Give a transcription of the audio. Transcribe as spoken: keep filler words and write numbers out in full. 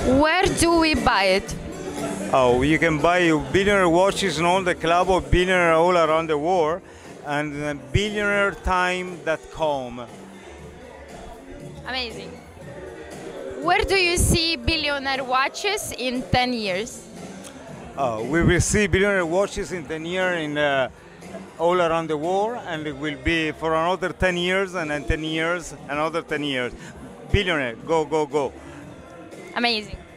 Where do we buy it? Oh, you can buy billionaire watches in all the club of billionaire all around the world, and uh, billionaire time dot com. Amazing. Where do you see billionaire watches in ten years? Uh, we will see billionaire watches in ten years in uh, all around the world, and it will be for another ten years, and then ten years, another ten years. Billionaire, go, go, go. Amazing.